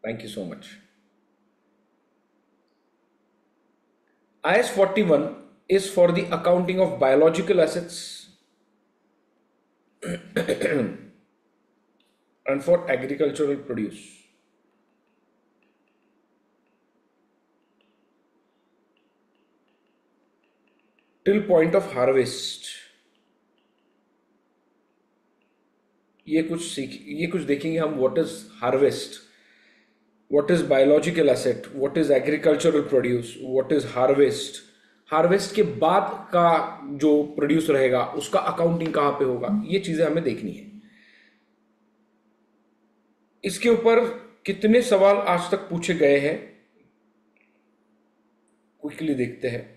Thank you so much. IS 41 is for the accounting of biological assets and for agricultural produce till point of harvest. ये कुछ देखेंगे हम. What is harvest, what is biological asset, what is agricultural produce, what is harvest. Harvest के बाद का जो produce रहेगा उसका अकाउंटिंग कहाँ पे होगा, ये चीजें हमें देखनी है. इसके ऊपर कितने सवाल आज तक पूछे गए हैं, क्विकली देखते हैं.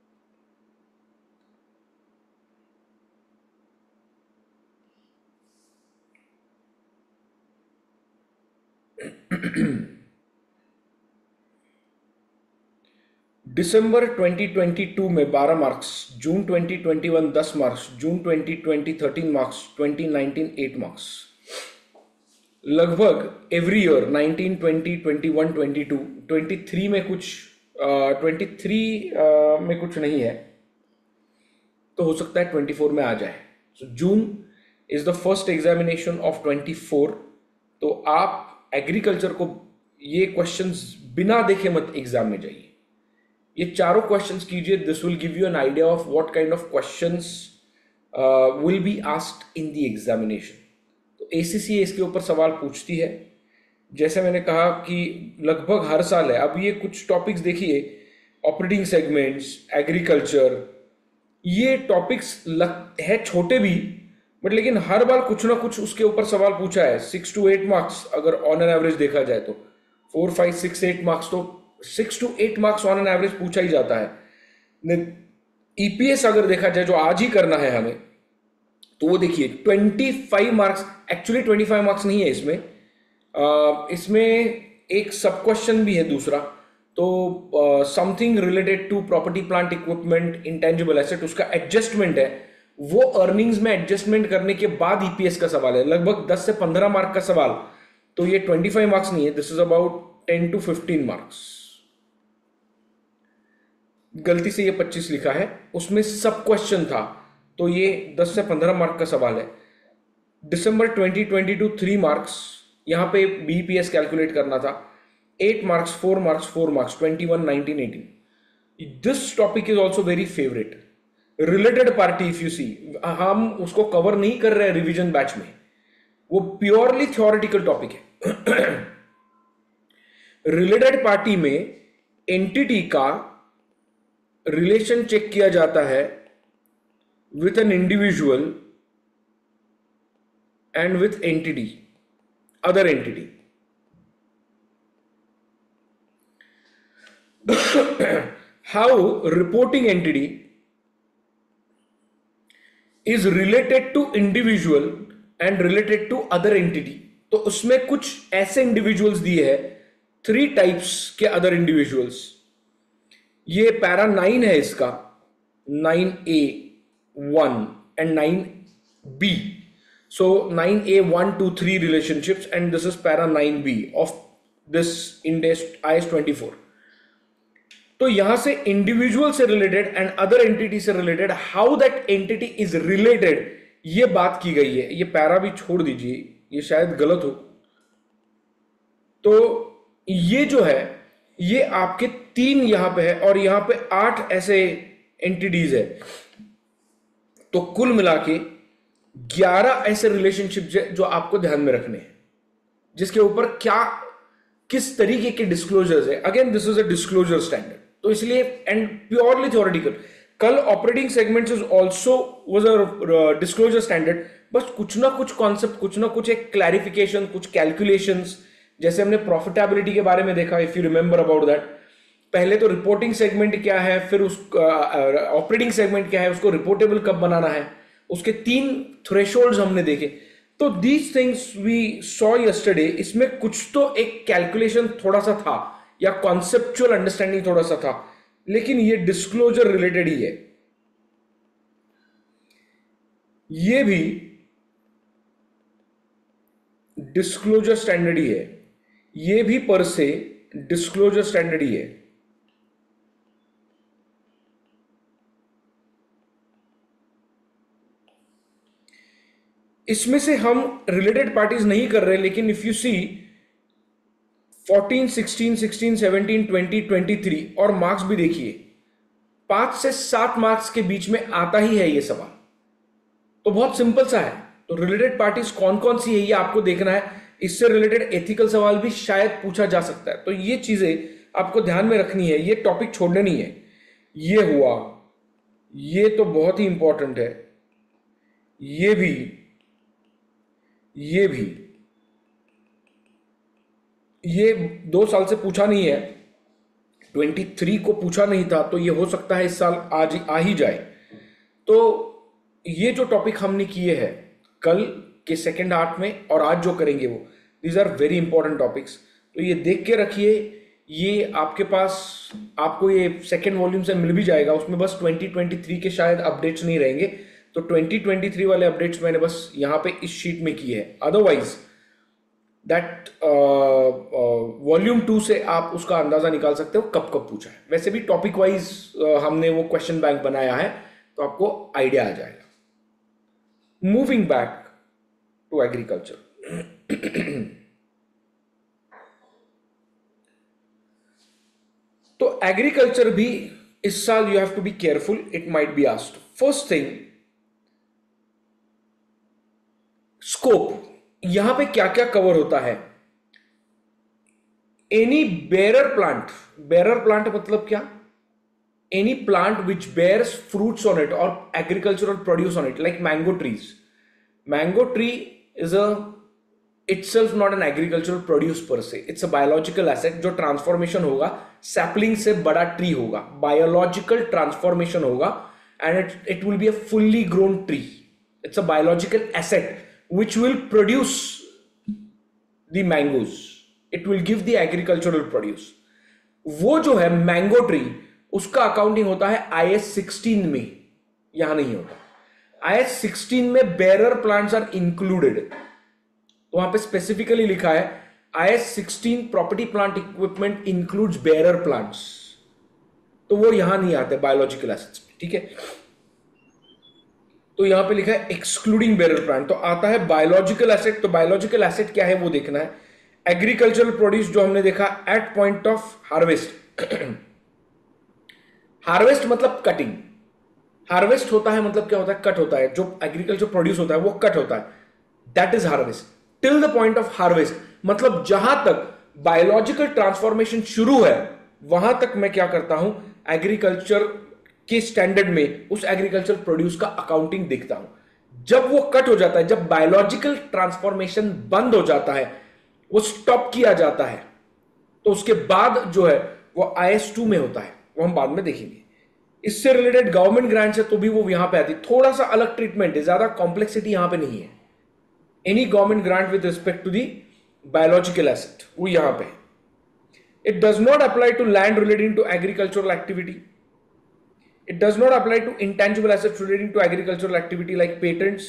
दिसंबर 2022 में 12 मार्क्स, जून 2021 10 मार्क्स, जून 2020 13 मार्क्स, 2019 8 मार्क्स. लगभग एवरी ईयर 19, 20, 21, 22, 23 में कुछ 23 में कुछ नहीं है तो हो सकता है 24 में आ जाए. So June is the first examination of 24. तो आप एग्रीकल्चर को ये क्वेश्चंस बिना देखे मत एग्जाम में जाइए. ये चारों क्वेश्चंस कीजिए. This will give you an idea of what kind of questions will be asked in the examination. तो एसीसी इसके ऊपर सवाल पूछती है. जैसे मैंने कहा कि लगभग हर साल है. अब ये कुछ टॉपिक्स देखिए, ऑपरेटिंग सेगमेंट्स, एग्रीकल्चर, ये टॉपिक्स है छोटे भी बट लेकिन हर बार कुछ ना कुछ उसके ऊपर सवाल पूछा है. 6 to 8 मार्क्स अगर ऑन एन एवरेज देखा जाए तो 4, 5, 6, 8 मार्क्स, तो 6 to 8 marks on an average पूछा ही जाता है. ईपीएस अगर देखा जाए जो आज ही करना है हमें, तो वो देखिए 25 मार्क्स, एक्चुअली 25 मार्क्स नहीं है इसमें. इसमें एक सब क्वेश्चन भी है दूसरा. तो something related to property plant equipment intangible asset, उसका एडजस्टमेंट है. वो अर्निंग्स में एडजस्टमेंट करने के बाद ईपीएस का सवाल है, लगभग 10 से 15 मार्क का सवाल. तो ये 25 मार्क्स नहीं है, this is about 10 to 15 marks. गलती से ये 25 लिखा है, उसमें सब क्वेश्चन था, तो ये 10 से 15 मार्क का सवाल है. दिसंबर 2022 3 मार्क्स, यहां पे बीपीएस कैलकुलेट करना था. 8 marks, 4 marks, 4 marks, 21, 19, 18. This topic is also very favourite. Related party, if you see, हम उसको कवर नहीं कर रहे हैं रिवीजन बैच में, वो प्योरली थ्योरेटिकल टॉपिक है. रिलेटेड पार्टी में एंटिटी का रिलेशन चेक किया जाता है with an individual and with entity, other entity. How reporting entity is related to individual and related to other entity. तो उसमें कुछ ऐसे इंडिविजुअल्स दिए हैं, 3 टाइप्स के अदर इंडिविजुअल्स. ये पैरा 9 है इसका, 9A 1 and 9B. So 9A 1, 2, 3 relationships, and this is para 9B of this index IS 24. तो यहां से इंडिविजुअल से रिलेटेड एंड अदर एंटिटी से related, how that entity is related, ये बात की गई है. ये पैरा भी छोड़ दीजिए, ये शायद गलत हो. तो ये जो है, ये आपके 3 यहां पे है और यहां पे 8 ऐसे एंटिटीज है. तो कुल मिला के 11 ऐसे रिलेशनशिप जो आपको ध्यान में रखने हैं, जिसके ऊपर किस तरीके के डिस्क्लोजर्स है. Again this is a disclosure standard, तो इसलिए एंड प्योरली थ्योरेटिकल. कल operating segments is also was a disclosure standard, बस कुछ ना कुछ कॉन्सेप्ट, कुछ ना कुछ एक क्लैरिफिकेशन, कुछ कैलकुलेशंस. जैसे हमने प्रॉफिटेबिलिटी के बारे में देखा, if you remember about that. पहले तो रिपोर्टिंग सेगमेंट क्या है, फिर उस ऑपरेटिंग सेगमेंट क्या है, उसको रिपोर्टेबल कब बनाना है, उसके 3 थ्रेशोल्ड्स हमने देखे. तो these things we saw yesterday. इसमें कुछ तो एक कैलकुलेशन थोड़ा सा था या कॉन्सेप्चुअल अंडरस्टैंडिंग थोड़ा सा था, लेकिन ये डिस्क्लोजर रिलेटेड ही है. ये भी डिस्क्लोजर स्टैंडर्ड ही है. ये भी पर से डिस्क्लोजर स्टैंडर्ड ही है। इसमें से हम रिलेटेड पार्टीज नहीं कर रहे, लेकिन इफ यू सी 14, 16, 16, 17, 20, 23 और मार्क्स भी देखिए, 5 से 7 मार्क्स के बीच में आता ही है ये सवाल। तो बहुत सिंपल सा है। तो रिलेटेड पार्टीज कौन कौन सी है ये आपको देखना है। इससे रिलेटेड एथिकल सवाल भी शायद पूछा जा सकता है। तो ये चीजें आपको ध्यान में रखनी है, ये टॉपिक छोड़ने नहीं है। ये हुआ, ये तो बहुत ही इंपॉर्टेंट है, ये भी, ये भी, ये 2 साल से पूछा नहीं है, 23 को पूछा नहीं था, तो ये हो सकता है इस साल आज आ ही जाए। तो ये जो टॉपिक हमने किए हैं कल के सेकेंड हाफ में और आज जो करेंगे वो, these are very important topics. तो ये देख के रखिए, ये आपके पास, आपको ये सेकेंड वॉल्यूम से मिल भी जाएगा। उसमें बस 2023 के शायद अपडेट्स नहीं रहेंगे, तो 2023 वाले अपडेट्स मैंने बस यहाँ पे इस शीट में किए हैं। अदरवाइज दैट वॉल्यूम 2 से आप उसका अंदाजा निकाल सकते हो कब कब पूछा है। वैसे भी टॉपिक वाइज हमने वो क्वेश्चन बैंक बनाया है, तो आपको आइडिया आ जाएगा। मूविंग बैक टू एग्रीकल्चर, तो एग्रीकल्चर भी इस साल you have to be careful, it might be asked. First thing, scope, यहां पे क्या क्या कवर होता है। एनी बेरर प्लांट मतलब क्या? Any plant which bears fruits on it और agricultural produce on it, like mango trees. Mango tree is a itself not an agricultural produce per se, it's a biological asset जो transformation होगा, sapling से बड़ा tree होगा, biological transformation होगा, and it will be a fully grown tree. It's a biological asset which will produce the mangoes. It will give the agricultural produce. वो जो है mango tree, उसका अकाउंटिंग होता है IS 16 में, यहां नहीं होता। IS 16 में बेरर प्लांट्स आर इंक्लूडेड, तो वहां पे स्पेसिफिकली लिखा है IS 16 property plant equipment includes bearer plants, तो वो यहां नहीं आते बायोलॉजिकल एसेट्स में, ठीक है। तो यहां पे लिखा है एक्सक्लूडिंग बेरर प्लांट, तो आता है बायोलॉजिकल एसेट। तो बायोलॉजिकल एसेट क्या है वो देखना है। एग्रीकल्चरल प्रोड्यूस जो हमने देखा at point of harvest, harvest मतलब कटिंग, हार्वेस्ट होता है मतलब क्या होता है? कट होता है, जो एग्रीकल्चर प्रोड्यूस होता है वो कट होता है, that is harvest. Till the point of harvest मतलब जहां तक बायोलॉजिकल ट्रांसफॉर्मेशन शुरू है वहां तक मैं क्या करता हूं, एग्रीकल्चर के स्टैंडर्ड में उस एग्रीकल्चर प्रोड्यूस का अकाउंटिंग देखता हूं। जब वो कट हो जाता है, जब बायोलॉजिकल ट्रांसफॉर्मेशन बंद हो जाता है, वो स्टॉप किया जाता है, तो उसके बाद जो है वो IS 2 में होता है, वो हम बाद में देखेंगे। इससे रिलेटेड गवर्नमेंट ग्रांट्स है तो भी वो यहां पे आती है, थोड़ा सा अलग ट्रीटमेंट है, ज्यादा कॉम्प्लेक्सिटी यहां पे नहीं है। Any government grant with respect to the biological asset वो यहां पे। It does not apply to land relating to agricultural activity, it does not apply to intangible assets relating to agricultural activity like patents.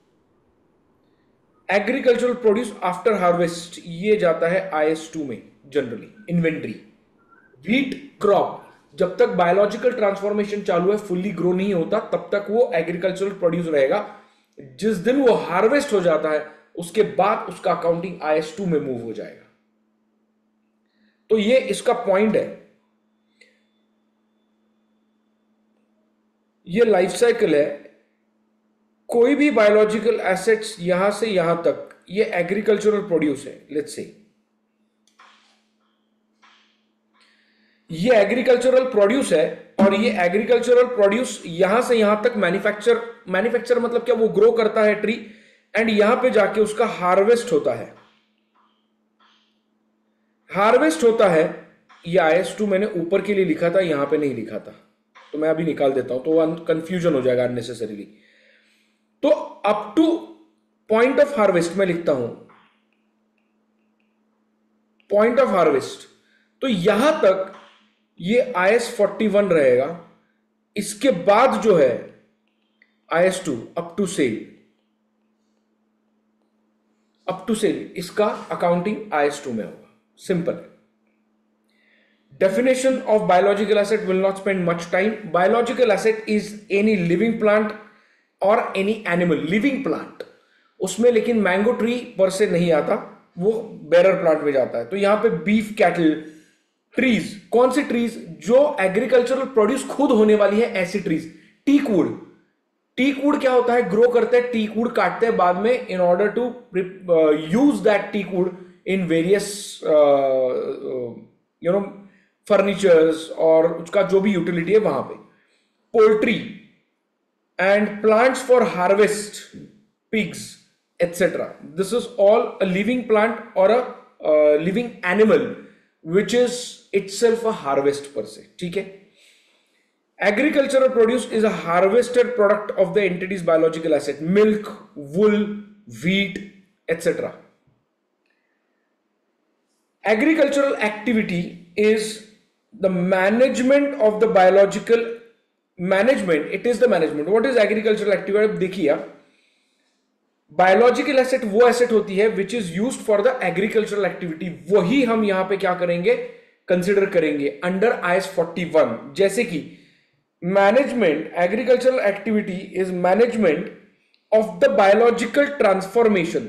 Agricultural produce after harvest ये जाता है IS 2 में generally. Inventory, wheat crop, जब तक biological transformation चालू है, fully grow नहीं होता, तब तक वो एग्रीकल्चरल प्रोड्यूस रहेगा। जिस दिन वो हार्वेस्ट हो जाता है उसके बाद उसका अकाउंटिंग IS 2 में मूव हो जाएगा। तो ये इसका पॉइंट है, ये लाइफ साइकिल है। कोई भी बायोलॉजिकल एसेट्स यहां से यहां तक ये एग्रीकल्चरल प्रोड्यूस है, लेट्स से ये एग्रीकल्चरल प्रोड्यूस है, और ये एग्रीकल्चरल प्रोड्यूस यहां से यहां तक मैन्युफैक्चर मतलब क्या, वो ग्रो करता है ट्री, एंड यहां पे जाके उसका हार्वेस्ट होता है। हार्वेस्ट होता है, ये IS 2 मैंने ऊपर के लिए लिखा था, यहां पे नहीं लिखा था, तो मैं अभी निकाल देता हूं, तो कंफ्यूजन हो जाएगा अननेसेसरीली। तो up to point of harvest मैं लिखता हूं, पॉइंट ऑफ हार्वेस्ट, तो यहां तक ये IS 41 रहेगा। इसके बाद जो है IS 2 अप टू सेल, इसका अकाउंटिंग IS 2 में होगा। सिंपल है. Definition of biological asset will not spend much time. Biological asset is any living plant or any animal. Living plant उसमें लेकिन मैंगो ट्री पर से नहीं आता, वो बेरर प्लांट में जाता है. तो यहां पे बीफ कैटल ट्रीज, कौन सी ट्रीज? जो एग्रीकल्चरल प्रोड्यूस खुद होने वाली है, ऐसी trees. Teak wood, teak wood क्या होता है? ग्रो करते हैं, टीक वुड काटते हैं बाद में in order to use that teak wood in various furnitures और उसका जो भी यूटिलिटी है वहां पे. Poultry and plants for harvest, pigs etcetera. This is all a living plant और a living animal which is itself a harvest per se. ठीक है. Agricultural produce is a harvested product of the entity's biological asset. Milk, wool, wheat, etc. Agricultural activity is the management of the biological management. It is the management. What is agricultural activity? अब देखिए, biological asset वो asset होती है which is used for the agricultural activity. वही हम यहाँ पे क्या करेंगे? कंसिडर करेंगे अंडर IS 41. जैसे कि management, agricultural activity is management of the biological transformation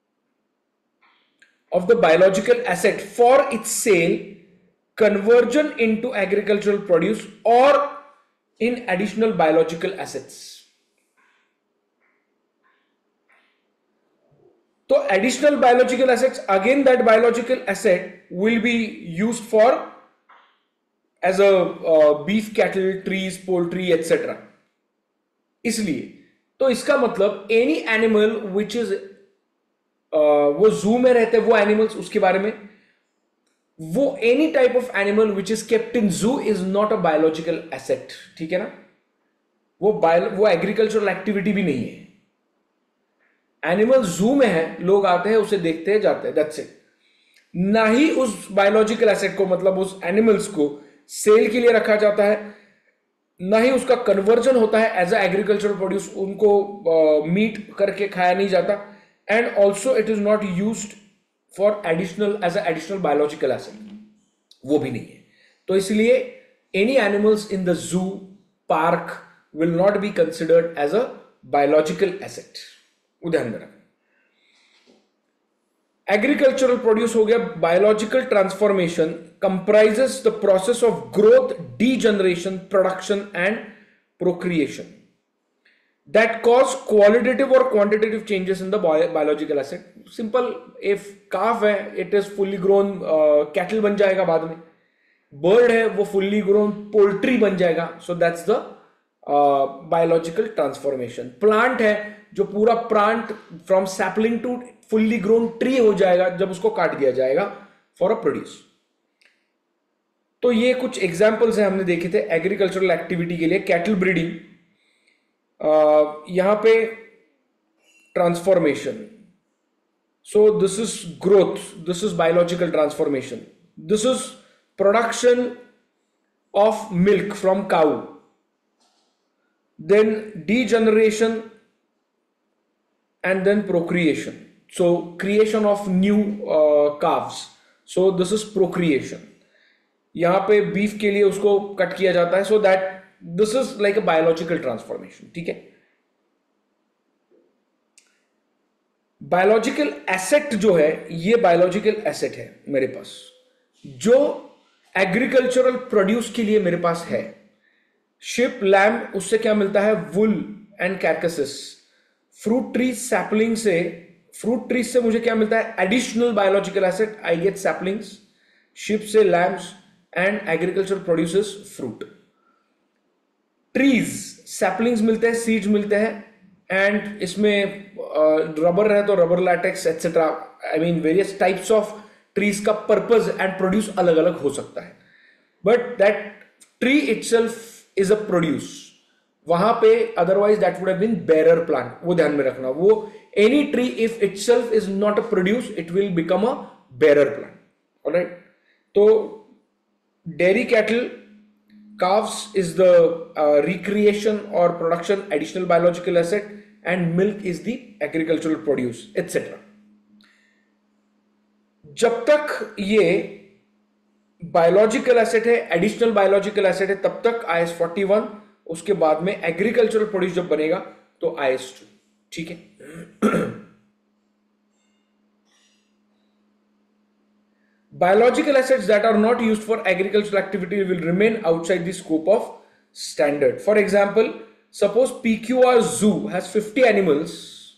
of the biological asset for its sale, conversion into agricultural produce or in additional biological assets. So additional biological assets, again that biological asset will be used for as a beef cattle, trees, poultry, etc. इसलिए तो इसका मतलब any animal which is वो जू में रहते हैं वो एनिमल्स, उसके बारे में वो any type of animal which is kept in zoo is not a biological asset. ठीक है ना. वो एग्रीकल्चरल एक्टिविटी भी नहीं है. एनिमल जू में है, लोग आते हैं उसे देखते हैं जाते हैं, दैट्स इट. ना ही उस बायोलॉजिकल एसेट को मतलब उस एनिमल्स को सेल के लिए रखा जाता है, ना ही उसका कन्वर्जन होता है एज अ एग्रीकल्चरल प्रोड्यूस, उनको मीट करके खाया नहीं जाता. And also it is not used for additional as a additional biological asset, वो भी नहीं है. तो इसलिए any animals in the zoo park will not be considered as a biological asset. ध्यान में रखें. एग्रीकल्चरल प्रोड्यूस हो गया. Biological transformation comprises the process of growth, degeneration, production and procreation that cause qualitative or quantitative changes in the biological asset. Simple, if calf है it is fully grown cattle बन जाएगा बाद में, bird है वो fully grown poultry बन जाएगा. So that's the biological transformation. Plant है जो पूरा plant from sapling to fully grown tree हो जाएगा जब उसको काट दिया जाएगा for a produce. तो ये कुछ एग्जाम्पल्स हैं हमने देखे थे एग्रीकल्चरल एक्टिविटी के लिए. कैटल ब्रीडिंग, यहां पे transformation. So this is growth, this is biological transformation, this is production of milk from cow, then degeneration and then procreation. So creation of new calves. So this is procreation. यहां पे beef के लिए उसको cut किया जाता है. So that this is like a biological transformation. ठीक है. बायोलॉजिकल एसेट जो है ये बायोलॉजिकल एसेट है मेरे पास जो एग्रीकल्चरल प्रोड्यूस के लिए मेरे पास है. शिप, लैम्ब, उससे क्या मिलता है? Wool and carcasses. Fruit tree, sapling से, फ्रूट ट्री से मुझे क्या मिलता है? Additional biological asset. I get saplings. Sheep से lambs and agriculture produces fruit. Trees, saplings मिलते हैं, सीड्स मिलते हैं, एंड इसमें रबर है तो rubber latex etcetera. I mean various types of trees का पर्पज एंड प्रोड्यूस अलग अलग हो सकता है. But that tree itself is a produce. वहां पे otherwise that would have been bearer plant. वो ध्यान में रखना. वो any tree if itself is not a produce it will become a bearer plant. Alright. तो dairy cattle, calves is the recreation or production additional biological asset, and milk is the agricultural produce, etc. जब तक ये biological asset है, additional biological asset है, तब तक IS 41, उसके बाद में एग्रीकल्चरल प्रोड्यूस जब बनेगा तो IS 2। ठीक है। Biological assets that are not used for agricultural activity will remain outside the scope of standard. For example, suppose PQR zoo has 50 animals.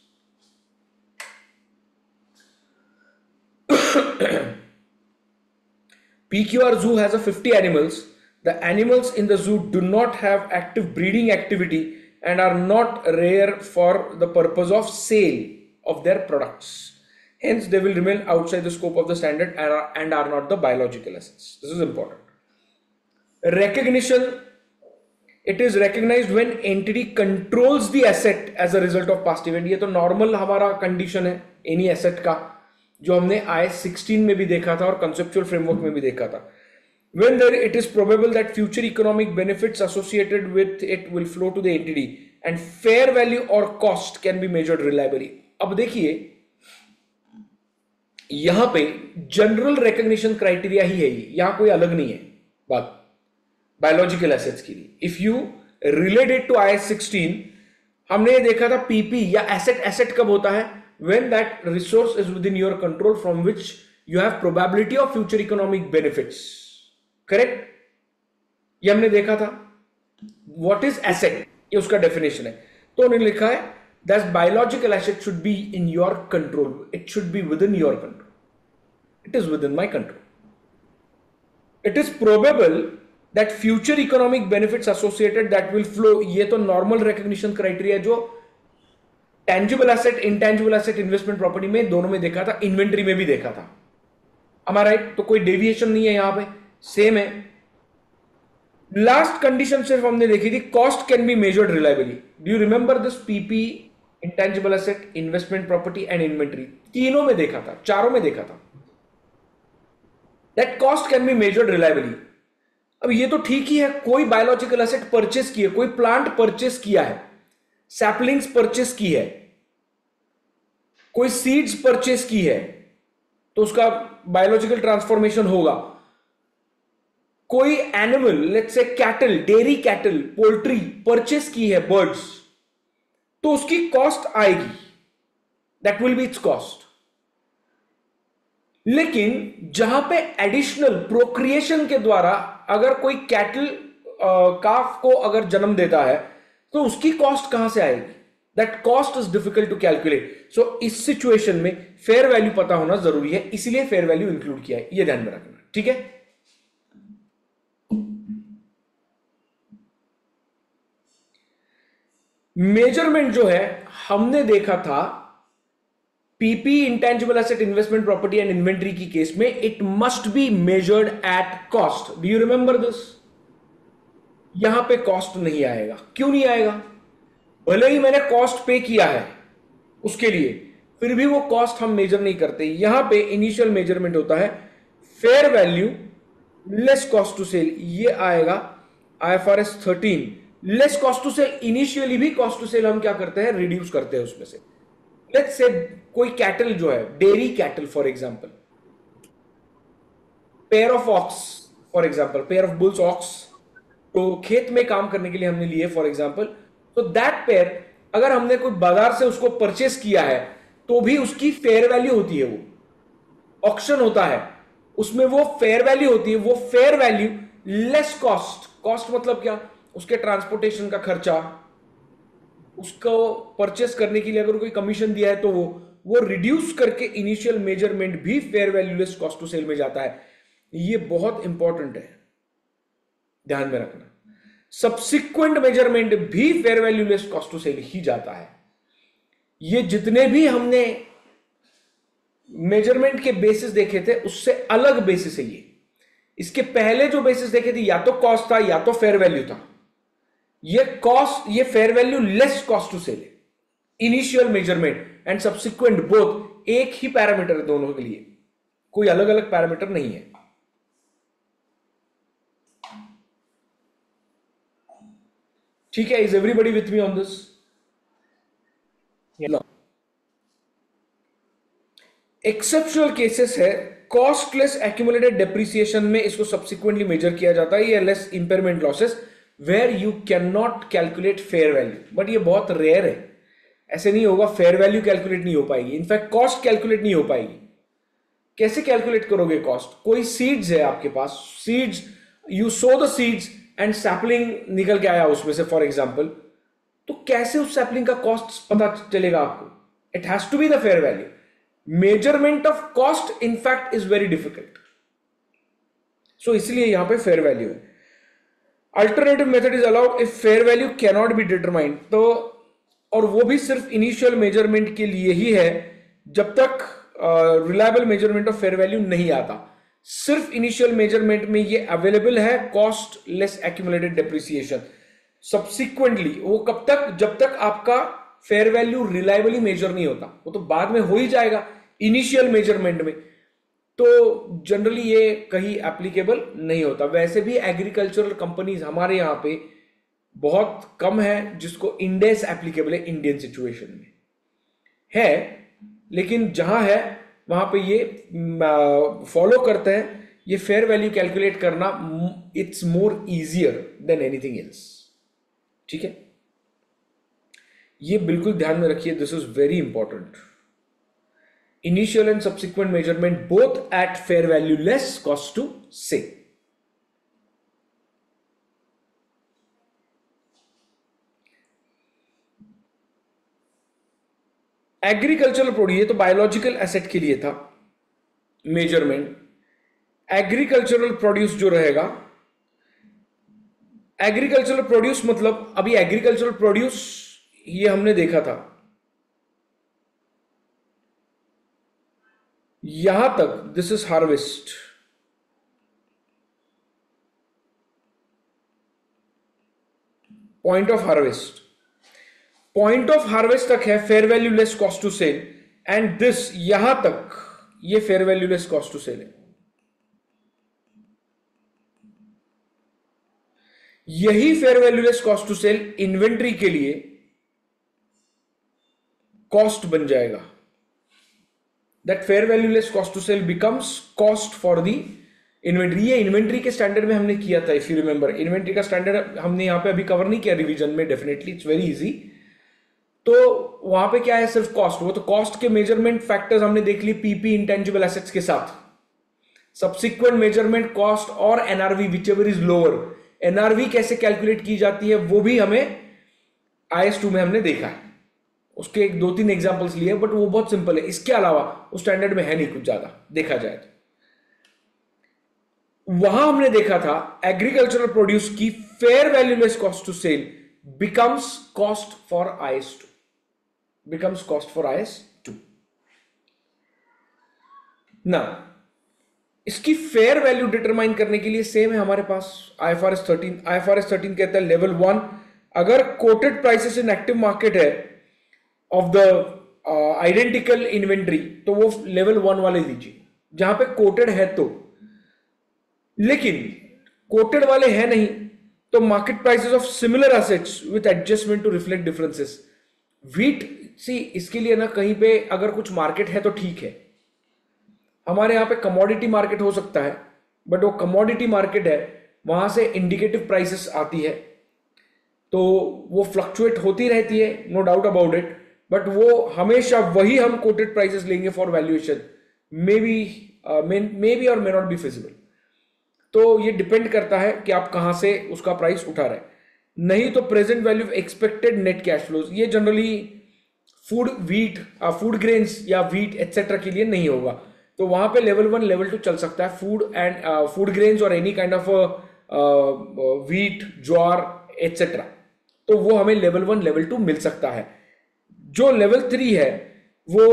PQR zoo has a 50 animals. The animals in the zoo do not have active breeding activity and are not rare for the purpose of sale of their products. Hence, they will remain outside the scope of the standard and are not the biological assets. This is important. Recognition. It is recognized when entity controls the asset as a result of past event. ये तो normal हमारा condition है any asset का, जो हमने IS 16 में भी देखा था और conceptual framework में भी देखा था. When it is probable that future economic benefits associated with it will flow to the entity and fair value or cost can be measured reliably. अब देखिए यहां पे जनरल रिकॉग्निशन क्राइटेरिया ही है, यहां कोई अलग नहीं है बात बायोलॉजिकल एसेट्स के लिए. If you related to IS 16, हमने ये देखा था पीपी या एसेट कब होता है, when that resource is within your control from which you have probability of future economic benefits. Correct, ये हमने देखा था. व्हाट इज एसेट, ये उसका डेफिनेशन है. तो उन्होंने लिखा है that biological asset should be in your control. It should be within your control. It is within my control. It is probable that future economic benefits associated that will flow. ये तो normal recognition criteria जो tangible asset, intangible asset, investment property में दोनों में देखा था, inventory में भी देखा था. Am I right? तो कोई deviation नहीं है, यहां पे same है. लास्ट कंडीशन सिर्फ हमने देखी थी, cost can be measured reliably. Do you remember this? PP, intangible asset, investment property and inventory, तीनों में देखा था, चारों में देखा था that cost can be measured reliably. अब ये तो ठीक ही है, कोई बायोलॉजिकल एसेट परचेस की है, कोई प्लांट परचेस किया है, सैपलिंग्स परचेस की है, कोई सीड्स परचेस की है, तो उसका बायोलॉजिकल ट्रांसफॉर्मेशन होगा. कोई animal, let's say cattle, dairy cattle, poultry purchase की है, बर्ड्स, तो उसकी कॉस्ट आएगी, that will be its cost. लेकिन जहां पे एडिशनल प्रोक्रिएशन के द्वारा अगर कोई कैटल काफ को अगर जन्म देता है, तो उसकी कॉस्ट कहां से आएगी? That cost is difficult to calculate. So इस सिचुएशन में फेयर वैल्यू पता होना जरूरी है, इसलिए फेयर वैल्यू इंक्लूड किया है, ये ध्यान में रखना. ठीक है. मेजरमेंट जो है हमने देखा था PP, intangible asset, investment property and inventory की केस में it must be measured at cost. Do you remember this? यहां पे कॉस्ट नहीं आएगा. क्यों नहीं आएगा? भले ही मैंने कॉस्ट पे किया है उसके लिए, फिर भी वो कॉस्ट हम मेजर नहीं करते. यहां पे इनिशियल मेजरमेंट होता है fair value less cost to sell. ये आएगा IFRS 13. Less cost to sell, initially भी कॉस्ट टू सेल हम क्या करते हैं, रिड्यूस करते हैं उसमें से. लेट्स से कोई कैटल जो है, dairy cattle for example, pair of ox for example, pair of bulls ox, तो खेत में काम करने के लिए हमने लिए फॉर एग्जांपल. तो दैट पेयर अगर हमने कोई बाजार से उसको परचेस किया है, तो भी उसकी फेयर वैल्यू होती है. वो ऑक्शन होता है, उसमें वो फेयर वैल्यू होती है. वो fair value less cost. Cost मतलब क्या? उसके ट्रांसपोर्टेशन का खर्चा, उसको परचेस करने के लिए अगर कोई कमीशन दिया है तो वो रिड्यूस करके इनिशियल मेजरमेंट भी fair value less cost to sell में जाता है. ये बहुत इंपॉर्टेंट है, ध्यान में रखना. सब्सिक्वेंट मेजरमेंट भी fair value less cost to sell ही जाता है. ये जितने भी हमने मेजरमेंट के बेसिस देखे थे उससे अलग बेसिस है ये. इसके पहले जो बेसिस देखे थे या तो कॉस्ट था या तो फेयर वैल्यू था. ये कॉस्ट, ये fair value less cost to sell है. Initial measurement and subsequent both एक ही पैरामीटर है दोनों के लिए, कोई अलग अलग पैरामीटर नहीं है. ठीक है. Is everybody with me on this? Exceptional cases है कॉस्टलेस एक्यूमुलेटेड डेप्रिसिएशन में इसको सब्सिक्वेंटली मेजर किया जाता है, ये less impairment losses where you can not calculate fair value, but ये बहुत रेयर है, ऐसे नहीं होगा, फेयर वैल्यू कैलकुलेट नहीं हो पाएगी, इनफैक्ट कॉस्ट कैलकुलेट नहीं हो पाएगी। कैसे कैलकुलेट करोगे कॉस्ट? कोई सीड्स है आपके पास, seeds, you sow the seeds and sapling निकल के आया उसमें से फॉर एग्जांपल, तो कैसे उस सैपलिंग का कॉस्ट पता चलेगा आपको? It has to be the fair value. Measurement of cost in fact is very difficult, so इसलिए यहां पे फेयर वैल्यू है। Alternative method is allowed if fair value cannot be determined, तो और वो भी सिर्फ इनिशियल मेजरमेंट के लिए ही है, जब तक reliable measurement of fair value नहीं आता। सिर्फ इनिशियल मेजरमेंट में ये अवेलेबल है, cost less accumulated depreciation. Subsequently वो कब तक? जब तक आपका फेयर वैल्यू रिलायबली मेजर नहीं होता, वो तो बाद में हो ही जाएगा इनिशियल मेजरमेंट में, तो जनरली ये कहीं एप्लीकेबल नहीं होता। वैसे भी एग्रीकल्चरल कंपनीज हमारे यहां पे बहुत कम है जिसको इंडेस एप्लीकेबल है इंडियन सिचुएशन में है, लेकिन जहां है वहां पे ये फॉलो करते हैं ये फेयर वैल्यू कैलकुलेट करना, it's more easier than anything else. ठीक है, ये बिल्कुल ध्यान में रखिए, this is very important. Initial and subsequent measurement both at fair value less cost to sell. Agricultural produce, ये तो बायोलॉजिकल एसेट के लिए था मेजरमेंट। एग्रीकल्चरल प्रोड्यूस जो रहेगा, एग्रीकल्चरल प्रोड्यूस मतलब अभी एग्रीकल्चरल प्रोड्यूस ये हमने देखा था, यहां तक this is harvest, point of harvest, point of harvest तक है fair value less cost to sell, and this यहां तक ये fair value less cost to sell है। यही fair value less cost to sell inventory के लिए कॉस्ट बन जाएगा। That fair value less cost to sell becomes cost for the inventory. ये इन्वेंट्री के स्टैंडर्ड में हमने किया था, इफ यू रिमेंबर। इन्वेंट्री का स्टैंडर्ड हमने यहां पे अभी कवर नहीं किया रिवीजन में, डेफिनेटली इट्स वेरी इजी। तो वहां पे क्या है, सिर्फ कॉस्ट, वो तो कॉस्ट के मेजरमेंट फैक्टर्स हमने देख ली पीपी इंटेंजिबल एसेट्स के साथ। सब्सिक्वेंट मेजरमेंट कॉस्ट और NRV whichever is lower, NRV कैसे कैलकुलेट की जाती है वो भी हमें IS2 में हमने देखा है, उसके एक दो तीन एग्जांपल्स लिए, बट वो बहुत सिंपल है। इसके अलावा उस स्टैंडर्ड में है नहीं कुछ ज्यादा देखा जाए तो। वहां हमने देखा था एग्रीकल्चरल प्रोड्यूस की fair value less cost to sell becomes cost for IS2, becomes cost for IS2। ना इसकी फेयर वैल्यू डिटरमाइन करने के लिए सेम है हमारे पास IFRS 13। IFRS 13 कहता है लेवल 1, अगर quoted prices in active market है ऑफ द आइडेंटिकल इन्वेंट्री, तो वो लेवल 1 वाले दीजिए जहां पे कोटेड है तो। लेकिन कोटेड वाले हैं नहीं तो market prices of similar assets with adjustment to reflect differences. Wheat see इसके लिए ना, कहीं पे अगर कुछ मार्केट है तो ठीक है, हमारे यहां पे कमोडिटी मार्केट हो सकता है, बट वो कमोडिटी मार्केट है, वहां से इंडिकेटिव प्राइसेस आती है, तो वो फ्लक्चुएट होती रहती है, no doubt about it, but वो हमेशा वही हम कोटेड प्राइसेस लेंगे फॉर वैल्यूएशन, मे बी और मे नॉट बी फिजिबल। तो ये डिपेंड करता है कि आप कहां से उसका प्राइस उठा रहे हैं। नहीं तो present value expected net cash flows, ये जनरली फूड ग्रेन्स या वीट एटसेट्रा के लिए नहीं होगा, तो वहां पे लेवल 1 लेवल 2 चल सकता है। फूड ग्रेन्स और एनी काइंड ऑफ वीट, ज्वार एटसेट्रा, तो वो हमें लेवल 1 लेवल 2 मिल सकता है। जो लेवल 3 है वो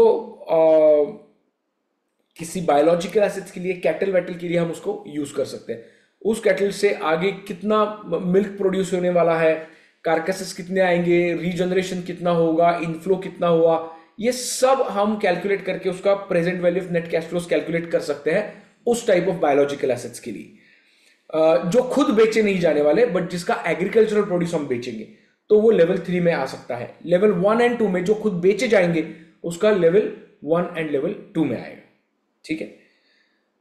किसी बायोलॉजिकल एसिड्स के लिए, कैटल वैटल के लिए हम उसको यूज कर सकते हैं। उस कैटल से आगे कितना मिल्क प्रोड्यूस होने वाला है, कार्कसेस कितने आएंगे, रीजनरेशन कितना होगा, इनफ्लो कितना हुआ, ये सब हम कैलकुलेट करके उसका present value of net cash flows calculate कर सकते हैं उस टाइप ऑफ बायोलॉजिकल एसेट्स के लिए, जो खुद बेचे नहीं जाने वाले, बट जिसका एग्रीकल्चरल प्रोड्यूस हम बेचेंगे, तो वो लेवल 3 में आ सकता है। लेवल 1 एंड 2 में जो खुद बेचे जाएंगे उसका लेवल 1 एंड लेवल 2 में आएगा। ठीक है,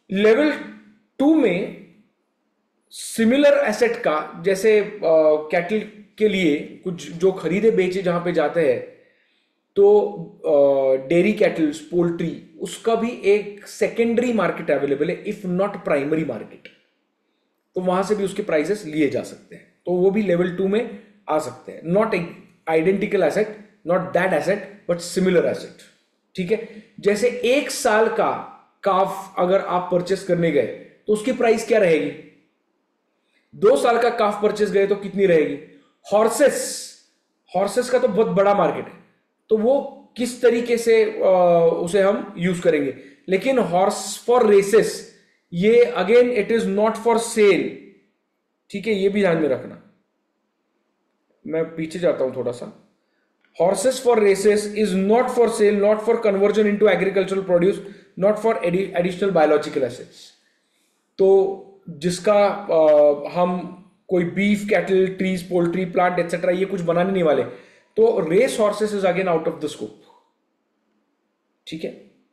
लेवल 2 में सिमिलर एसेट का, जैसे कैटल के लिए कुछ जो खरीदे बेचे जहां पे जाते हैं, तो डेयरी कैटल्स, पोल्ट्री, उसका भी एक सेकेंडरी मार्केट अवेलेबल है, इफ नॉट प्राइमरी मार्केट। तो वहां से भी उसके प्राइसेस लिए जा सकते हैं, तो वो भी लेवल 2 में आ सकते हैं। Not identical asset, not that asset, but similar asset. ठीक है, जैसे 1 साल का काफ अगर आप परचेस करने गए तो उसकी प्राइस क्या रहेगी? 2 साल का काफ परचेस गए तो कितनी रहेगी? हॉर्सेस, हॉर्सेस का तो बहुत बड़ा मार्केट है, तो वो किस तरीके से उसे हम यूज करेंगे। लेकिन हॉर्स फॉर रेसेस, ये again it is not for sale. ठीक है, ये भी ध्यान में रखना। मैं पीछे जाता हूं थोड़ा सा। Horses for races is not for sale, not for conversion into agricultural produce, not for additional biological assets. तो जिसका हम कोई beef, cattle, trees, poultry, plant etcetera ये कुछ बनाने नहीं वाले, तो race horses is again out of the scope. ठीक है,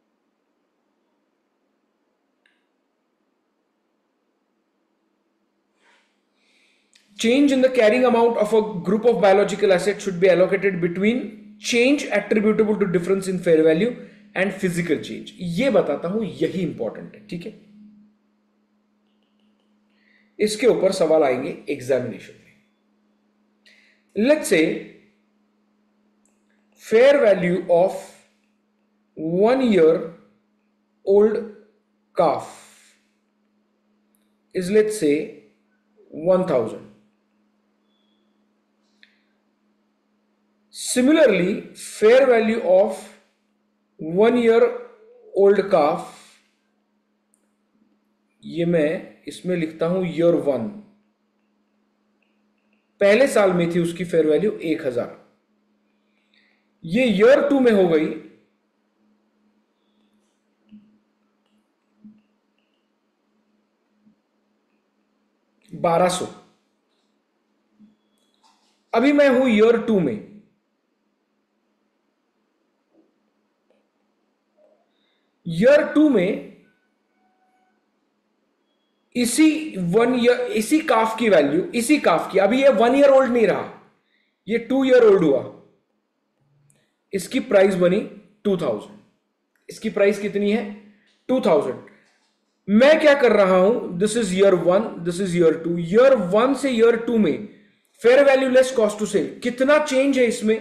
change in the carrying amount of a group of biological assets should be allocated between change attributable to difference in fair value and physical change। ये बताता हूं, यही important है। ठीक है, इसके ऊपर सवाल आएंगे एग्जामिनेशन में। Let's say fair value of 1 year old calf is, let's say, 1000। Similarly, fair value of 1 year old calf, ये मैं इसमें लिखता हूं year 1, पहले साल में थी उसकी फेयर वैल्यू 1000। ये year 2 में हो गई 1200। अभी मैं हूं year 2 में, ईयर 2 में इसी 1 ईयर, इसी काफ की वैल्यू, इसी काफ की, अभी ये 1 year ओल्ड नहीं रहा, ये 2 year ओल्ड हुआ, इसकी प्राइस बनी 2000। इसकी प्राइस कितनी है? 2000। मैं क्या कर रहा हूं, this is year 1, this is year 2। Year 1 से ईयर 2 में fair value less cost to sell, कितना चेंज है इसमें?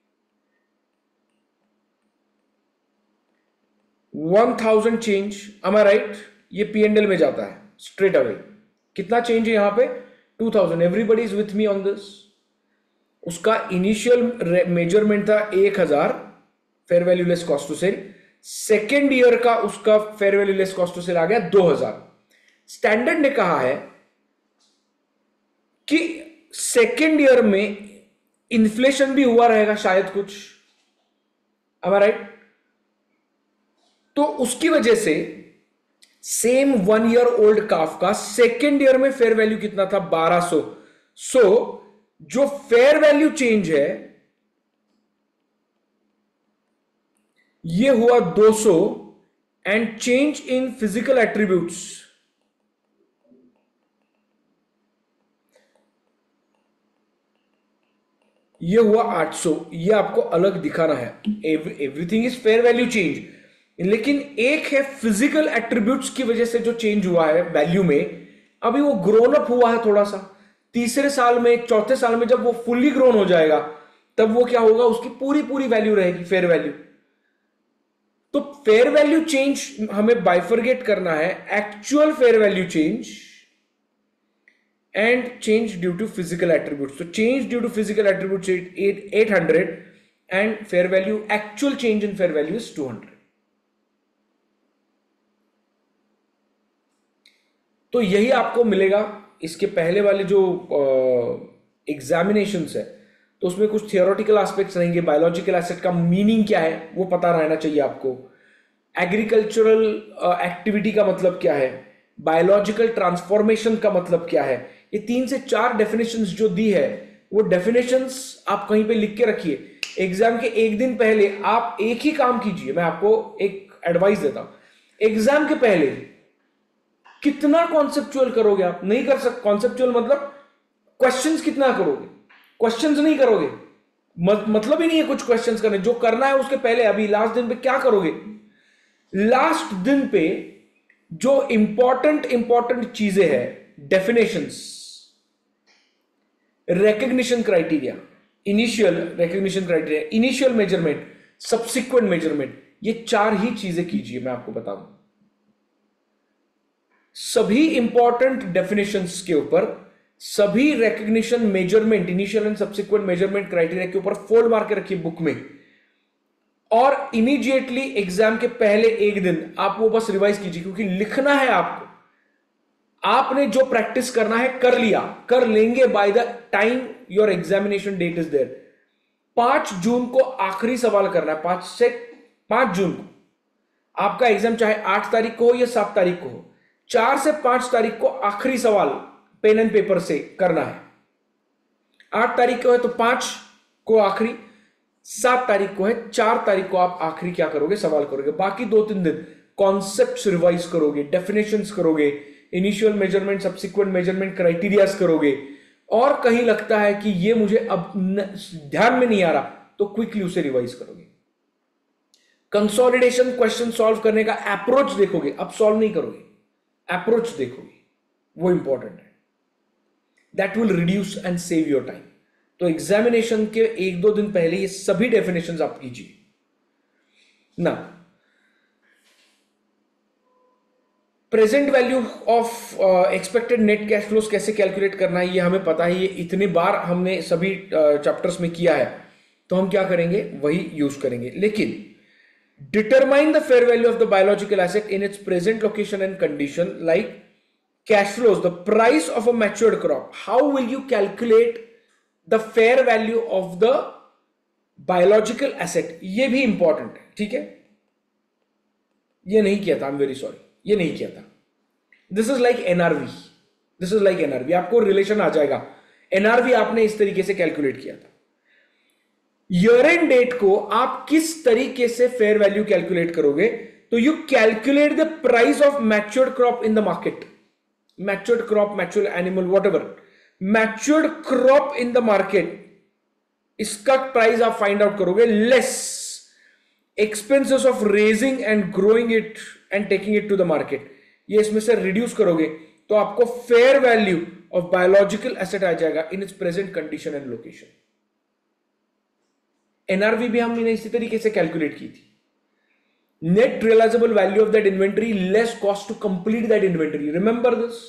1000 चेंज। am I right? ये P&L में जाता है स्ट्रेट अवे। कितना चेंज है यहां पे? 2000। Everybody is with me on this. उसका इनिशियल मेजरमेंट था 1000 fair value less cost to sell. Second year का उसका fair value less cost to sell आ गया 2000। स्टैंडर्ड ने कहा है कि सेकेंड ईयर में इन्फ्लेशन भी हुआ रहेगा शायद कुछ। am I right? तो उसकी वजह से सेम 1 year ओल्ड काफ का सेकेंड ईयर में फेयर वैल्यू कितना था? 1200। सो जो फेयर वैल्यू चेंज है ये हुआ 200, and change in physical attributes ये हुआ 800। ये आपको अलग दिखाना है। Everything is fair value change, लेकिन एक है फिजिकल एट्रीब्यूट्स की वजह से जो चेंज हुआ है वैल्यू में, अभी वो ग्रोन अप हुआ है थोड़ा सा। तीसरे साल में, चौथे साल में जब वो फुल्ली ग्रोन हो जाएगा, तब वो क्या होगा, उसकी पूरी पूरी वैल्यू रहेगी फेयर वैल्यू। तो फेयर वैल्यू चेंज हमें बाइफरगेट करना है, actual fair value change and change due to physical attributes. तो change due to physical attributes 800 and fair value, actual change in fair value is 200। तो यही आपको मिलेगा। इसके पहले वाले जो एग्जामिनेशंस है, तो उसमें कुछ थियोरेटिकल एस्पेक्ट्स रहेंगे। बायोलॉजिकल एसेट का मीनिंग क्या है वो पता रहना चाहिए आपको। एग्रीकल्चरल एक्टिविटी का मतलब क्या है, बायोलॉजिकल ट्रांसफॉर्मेशन का मतलब क्या है, ये 3 से 4 डेफिनेशंस जो दी है, वो डेफिनेशंस आप कहीं पे लिख के रखिए। एग्जाम के एक दिन पहले आप एक ही काम कीजिए। मैं आपको एक एडवाइस देता हूं, एग्जाम के पहले कितना कॉन्सेप्चुअल करोगे आप? नहीं कर सकते। कॉन्सेप्चुअल मतलब क्वेश्चंस कितना करोगे? क्वेश्चंस नहीं करोगे, मतलब ही नहीं है कुछ क्वेश्चंस करने। जो करना है उसके पहले, अभी लास्ट दिन पे क्या करोगे? लास्ट दिन पे जो इंपॉर्टेंट चीजें हैं, definitions, recognition criteria, initial recognition criteria, initial measurement, subsequent measurement, ये चार ही चीजें कीजिए। मैं आपको बता दूं, सभी इंपॉर्टेंट डेफिनेशंस के ऊपर, सभी recognition measurement, initial and subsequent measurement criteria के ऊपर फोल्ड मार के रखिए बुक में, और इमीडिएटली एग्जाम के पहले एक दिन आप वो बस रिवाइज कीजिए, क्योंकि लिखना है आपको। आपने जो प्रैक्टिस करना है कर लिया, कर लेंगे by the time your examination date is there. 5 जून को आखिरी सवाल करना है। 5 जून को आपका एग्जाम, चाहे 8 तारीख को हो या 7 तारीख को हो, 4 से 5 तारीख को आखिरी सवाल पेन एंड पेपर से करना है। 8 तारीख को है तो 5 को आखिरी, 7 तारीख को है, 4 तारीख को आप आखिरी क्या करोगे? सवाल करोगे। बाकी 2-3 दिन कॉन्सेप्ट्स रिवाइज करोगे, डेफिनेशंस करोगे, initial measurement, subsequent measurement criterias करोगे। और कहीं लगता है कि ये मुझे अब ध्यान में नहीं आ रहा, तो क्विकली उसे रिवाइज करोगे। कंसोलिडेशन, क्वेश्चन सॉल्व करने का अप्रोच देखोगे, अब सॉल्व नहीं करोगे, अप्रोच देखोगे, वो इंपॉर्टेंट है। That will reduce and save your time. तो एग्जामिनेशन के 1-2 दिन पहले ये सभी डेफिनेशंस आप कीजिए ना। Present value of expected net cash flows कैसे कैलकुलेट करना है, ये हमें पता है, ये इतनी बार हमने सभी चैप्टर्स में किया है, तो हम क्या करेंगे? वही यूज करेंगे। लेकिन determine the fair value of the biological asset in its present location and condition, like cash flows, the price of a matured crop. How will you calculate the fair value of the biological asset? ये भी important है, ठीक है? ये नहीं किया था, I am very sorry, ये नहीं किया था। This is like NRV, this is like NRV, आपको रिलेशन आ जाएगा। एनआरवी आपने इस तरीके से कैलकुलेट किया था। ईयर एंड डेट को आप किस तरीके से फेयर वैल्यू कैलकुलेट करोगे? तो you calculate the price of matured crop in the market. Matured crop, matured animal, whatever, matured crop in the market, इसका प्राइस आप फाइंड आउट करोगे, less expenses of raising and growing it and taking it to the market. ये इसमें से reduce करोगे तो आपको fair value of biological asset आ जाएगा in its present condition and location. NRV भी हमने इसी तरीके से कैलकुलेट की थी। Net realisable value of that inventory less cost to complete that inventory. Remember this.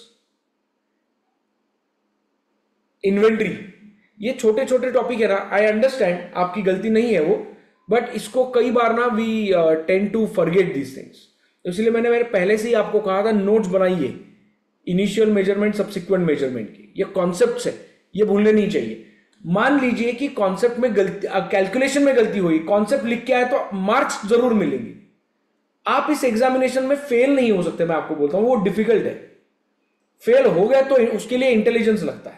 Inventory, ये छोटे छोटे टॉपिक है ना, आई अंडरस्टैंड, आपकी गलती नहीं है वो, बट इसको कई बार ना we tend to forget these things. इसलिए मैंने पहले से ही आपको कहा था, नोट्स बनाइए इनिशियल मेजरमेंट, सब्सिक्वेंट मेजरमेंट की। ये कॉन्सेप्ट्स है, ये भूलने नहीं चाहिए। मान लीजिए कि कॉन्सेप्ट में गलती, कैलकुलेशन में गलती हुई, कॉन्सेप्ट लिख के आए तो मार्क्स जरूर मिलेंगे। आप इस एग्जामिनेशन में फेल नहीं हो सकते, मैं आपको बोलता हूं, वो डिफिकल्ट है। फेल हो गया तो उसके लिए इंटेलिजेंस लगता है।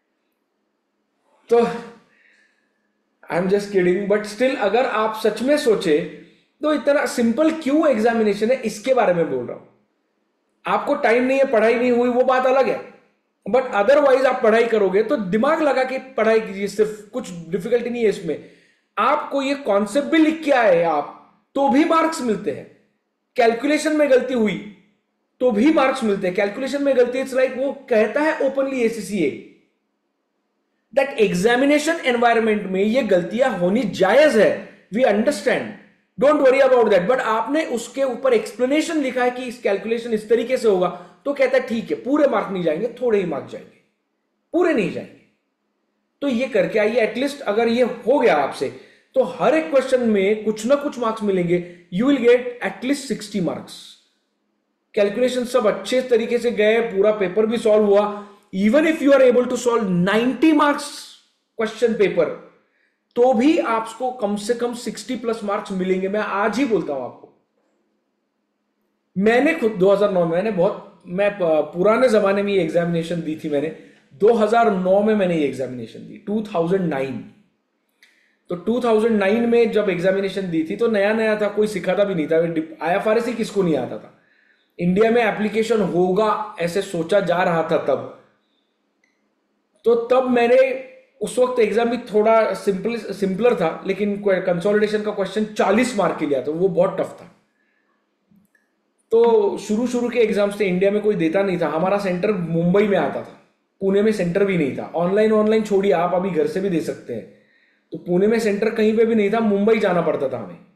तो I am just kidding, but still अगर आप सच में सोचे तो इतना सिंपल क्यों एग्जामिनेशन है, इसके बारे में बोल रहा हूं। आपको टाइम नहीं है, पढ़ाई नहीं हुई, वो बात अलग है, बट अदरवाइज आप पढ़ाई करोगे तो दिमाग लगा के पढ़ाई कीजिए। सिर्फ कुछ डिफिकल्टी नहीं है इसमें। आपको ये कॉन्सेप्ट भी लिख के आए आप तो भी मार्क्स मिलते हैं। कैलकुलेशन में गलती हुई तो भी मार्क्स मिलते हैं। कैलकुलेशन में गलती, इट्स लाइक वो कहता है openly ACCA that examination environment में ये गलतियां होनी जायज है, we understand, don't worry about that. But आपने उसके ऊपर एक्सप्लेनेशन लिखा है कि इस कैलकुलेशन इस तरीके से होगा, तो कहता है ठीक है, पूरे मार्क नहीं जाएंगे, थोड़े ही मार्क जाएंगे, पूरे नहीं जाएंगे। तो ये करके आइए, एटलीस्ट अगर ये हो गया आपसे तो हर एक क्वेश्चन में कुछ ना कुछ मार्क्स मिलेंगे। You will get at least 60 marks. Calculation सब अच्छे तरीके से गए, पूरा पेपर भी सॉल्व हुआ। Even if you are able to solve 90 marks question paper, तो भी आपको कम से कम 60+ मार्क्स मिलेंगे। मैं आज ही बोलता हूं आपको। मैंने खुद 2009 में, मैं पुराने जमाने में ये एग्जामिनेशन दी थी। मैंने 2009 में मैंने ये एग्जामिनेशन दी, 2009। तो 2009 में जब एग्जामिनेशन दी थी तो नया नया था, कोई सिखाता भी नहीं था। IFRS ही किसको नहीं आता था। इंडिया में एप्लीकेशन होगा ऐसे सोचा जा रहा था तब। तो तब मैंने उस वक्त एग्जाम भी थोड़ा सिंपलर था, लेकिन कंसोलिडेशन का क्वेश्चन 40 मार्क के लिया था, वो बहुत टफ था। तो शुरू शुरू के एग्जाम्स थे, इंडिया में कोई देता नहीं था। हमारा सेंटर मुंबई में आता था, पुणे में सेंटर भी नहीं था। ऑनलाइन छोड़िए, आप अभी घर से भी दे सकते हैं। तो पुणे में सेंटर कहीं पे भी नहीं था, मुंबई जाना पड़ता था हमें।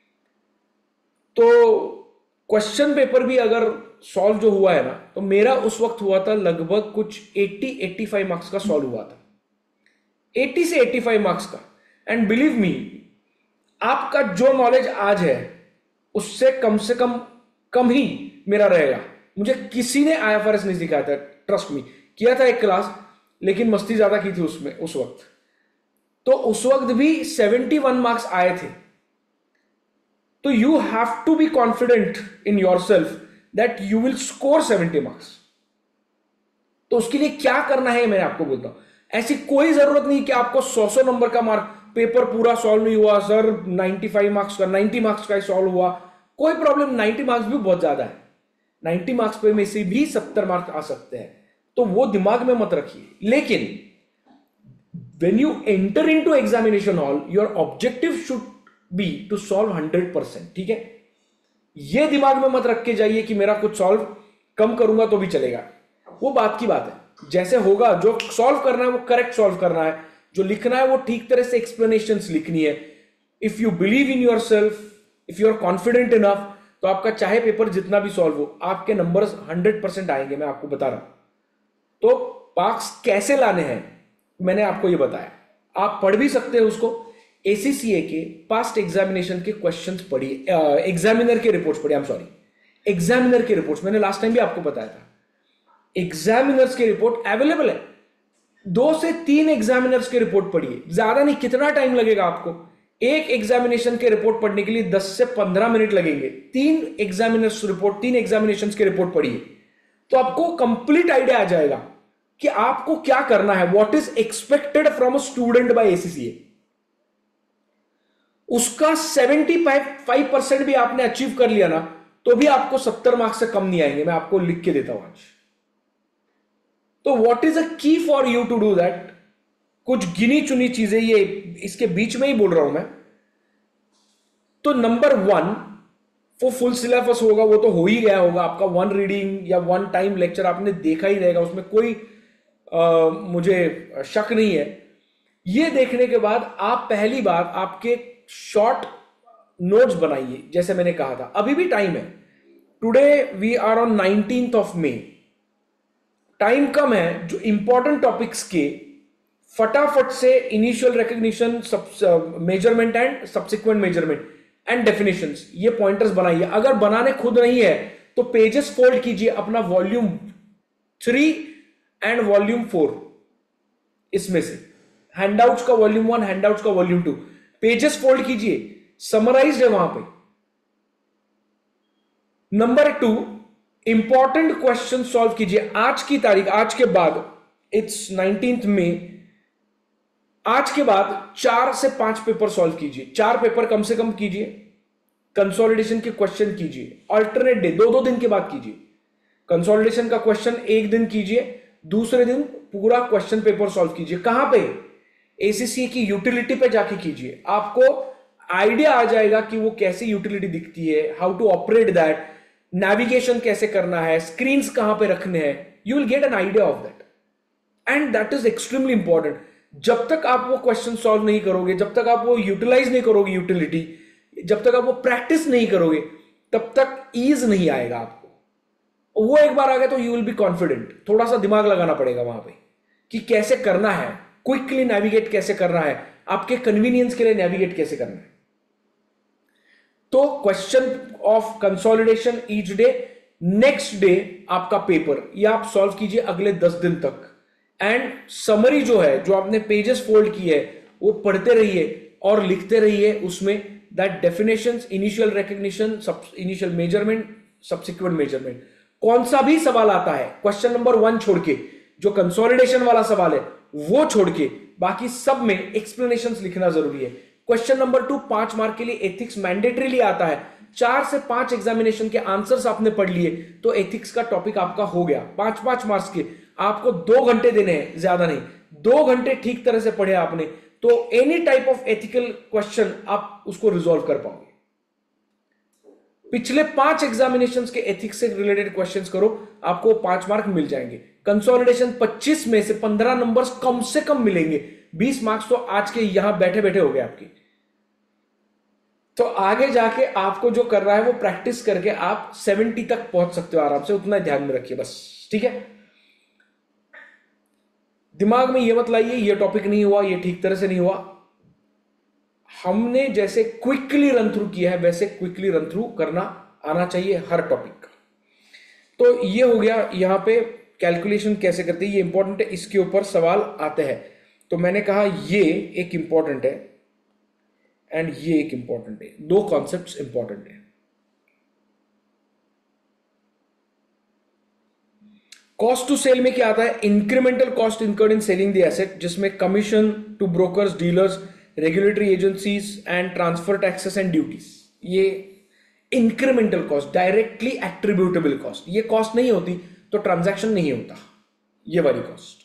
तो क्वेश्चन पेपर भी अगर सॉल्व जो हुआ है ना, तो मेरा उस वक्त हुआ था लगभग कुछ 80-85 मार्क्स का सॉल्व हुआ था, 80 से 85 मार्क्स का। एंड बिलीव मी, आपका जो नॉलेज आज है उससे कम कम ही मेरा रहेगा। मुझे किसी ने आईएफआरएस नहीं सिखाया था, ट्रस्ट मी। किया था एक क्लास, लेकिन मस्ती ज्यादा की थी उसमें उस वक्त। तो उस वक्त भी 71 मार्क्स आए थे। तो you have to be confident in yourself that you will score 70 marks. तो उसके लिए क्या करना है मैं आपको बोलता हूं। ऐसी कोई जरूरत नहीं कि आपको 100 नंबर का मार्क, पेपर पूरा सॉल्व नहीं हुआ सर, 95 मार्क्स का, 90 मार्क्स का ही सॉल्व हुआ, कोई प्रॉब्लम। 90 मार्क्स भी बहुत ज्यादा है, 90 मार्क्स पे में से भी 70 मार्क्स आ सकते हैं, तो वो दिमाग में मत रखिए। लेकिन when you enter into examination hall, your objective should be to solve 100%, ठीक है। ये दिमाग में मत रख के जाइए कि मेरा कुछ सॉल्व कम करूंगा तो भी चलेगा, वो बात की बात है। जैसे होगा, जो सॉल्व करना है वो करेक्ट सॉल्व करना है, जो लिखना है वो ठीक तरह से एक्सप्लेनेशंस लिखनी है। If you believe in yourself, if you are confident enough, तो आपका चाहे पेपर जितना भी सॉल्व हो, आपके नंबर्स 100% आएंगे, मैं आपको बता रहा हूं। तो मार्क्स कैसे लाने हैं मैंने आपको ये बताया। आप पढ़ भी सकते हैं उसको। एसीसीए के पास्ट एग्जामिनेशन के क्वेश्चंस पढ़िए, एग्जामिनर के रिपोर्ट्स पढ़िए, एग्जामिनर के रिपोर्ट्स मैंने लास्ट टाइम भी आपको बताया था। एग्जामिनर्स के रिपोर्ट अवेलेबल है, 2 से 3 एग्जामिनर्स के रिपोर्ट पढ़िए, ज्यादा नहीं। कितना टाइम लगेगा आपको एक एग्जामिनेशन के रिपोर्ट पढ़ने के लिए? 10 से 15 मिनट लगेंगे। 3 एग्जामिनर्स रिपोर्ट, 3 एग्जामिनेशन के रिपोर्ट पढ़िए, तो आपको कंप्लीट आइडिया आ जाएगा कि आपको क्या करना है, what is expected from a student by ACCA. उसका 75% भी आपने अचीव कर लिया ना, तो भी आपको 70 मार्क्स से कम नहीं आएंगे, मैं आपको लिख के देता हूं आज। तो what is a key for you to do that? कुछ गिनी चुनी चीजें, ये इसके बीच में ही बोल रहा हूं मैं। तो नंबर 1, वो फुल सिलेबस होगा, वो तो हो ही गया होगा आपका। 1 रीडिंग या 1 टाइम लेक्चर आपने देखा ही रहेगा, उसमें कोई मुझे शक नहीं है। ये देखने के बाद आप पहली बात आपके शॉर्ट नोट्स बनाइए, जैसे मैंने कहा था। अभी भी टाइम है, today we are on 19th of May, time कम है। जो इंपॉर्टेंट टॉपिक्स के फटाफट से initial recognition, measurement and subsequent measurement and definitions, ये पॉइंटर्स बनाइए। अगर बनाने खुद नहीं है तो पेजेस फोल्ड कीजिए अपना वॉल्यूम 3 एंड वॉल्यूम 4, इसमें से हैंडआउट्स का वॉल्यूम 1, हैंडआउट्स का वॉल्यूम 2, पेजेस फोल्ड कीजिए, समराइज्ड है वहां पे। नंबर 2, इंपॉर्टेंट क्वेश्चन सॉल्व कीजिए। आज की तारीख, आज के बाद, इट्स 19th में, आज के बाद 4 से 5 पेपर सॉल्व कीजिए। 4 पेपर कम से कम कीजिए, कंसोलिडेशन के क्वेश्चन कीजिए। अल्टरनेट डे, 2-2 दिन के बाद कीजिए। कंसोलिडेशन का क्वेश्चन एक दिन कीजिए, दूसरे दिन पूरा क्वेश्चन पेपर सॉल्व कीजिए। कहां पे? एसीसी की यूटिलिटी पे जाके कीजिए। आपको आइडिया आ जाएगा कि वो कैसी यूटिलिटी दिखती है, how to operate that, navigation कैसे करना है, स्क्रीन्स कहां पे रखने हैं। You will get an idea of that, and that is extremely important. जब तक आप वो क्वेश्चन सॉल्व नहीं करोगे, जब तक आप वो यूटिलाइज नहीं करोगे यूटिलिटी, जब तक आप वो प्रैक्टिस नहीं करोगे, तब तक ईज नहीं आएगा आपको। वो एक बार आ गया तो यू विल बी कॉन्फिडेंट। थोड़ा सा दिमाग लगाना पड़ेगा वहां पे कि कैसे करना है, क्विकली नेविगेट कैसे करना है, आपके कन्वीनियंस के लिए नेविगेट कैसे करना है। तो question of consolidation each day, next day आपका पेपर, ये आप सॉल्व कीजिए अगले 10 दिन तक। एंड समरी जो है, जो आपने पेजेस फोल्ड की है, वो पढ़ते रहिए और लिखते रहिए उसमें that definitions, initial recognition, initial measurement, subsequent measurement. कौन सा भी सवाल आता है, क्वेश्चन नंबर 1 छोड़ के, जो कंसोलिडेशन वाला सवाल है वो छोड़ के, बाकी सब में एक्सप्लेनेशंस लिखना जरूरी है। क्वेश्चन नंबर 2 5 मार्क के लिए एथिक्स मैंडेटरीली आता है, 4 से 5 एग्जामिनेशन के आंसर्स आपने पढ़ लिए तो एथिक्स का टॉपिक आपका हो गया। 5-5 मार्क्स के आपको 2 घंटे देने हैं, ज्यादा नहीं, 2 घंटे ठीक तरह से पढ़े आपने तो any type of ethical question आप उसको रिजॉल्व कर पाओगे। पिछले 5 एग्जामिनेशंस के एथिक्स से रिलेटेड क्वेश्चंस करो, आपको 5 मार्क मिल जाएंगे। कंसोलिडेशन 25 में से 15 नंबर्स कम से कम मिलेंगे, 20 मार्क्स तो आज के यहां बैठे बैठे हो गए आपकी। तो आगे जाके आपको जो कर रहा है वो प्रैक्टिस करके आप 70 तक पहुंच सकते हो आराम से, उतना ध्यान में रखिए बस, ठीक है। दिमाग में ये मत लाइए ये टॉपिक नहीं हुआ, ये ठीक तरह से नहीं हुआ। हमने जैसे क्विकली रन थ्रू किया है वैसे क्विकली रन थ्रू करना आना चाहिए हर टॉपिक का। तो ये हो गया, यहां पे कैलकुलेशन कैसे करते हैं ये इंपॉर्टेंट है, इसके ऊपर सवाल आते हैं। तो मैंने कहा ये एक इंपॉर्टेंट है एंड ये एक इंपॉर्टेंट है, 2 कॉन्सेप्ट्स इंपॉर्टेंट है। कॉस्ट टू सेल में क्या आता है? Incremental cost incurred in selling the asset, जिसमें commission to brokers, dealers, regulatory agencies and transfer taxes and duties. ये incremental cost, directly attributable cost, ये कॉस्ट नहीं होती तो ट्रांजैक्शन नहीं होता, ये वाली cost.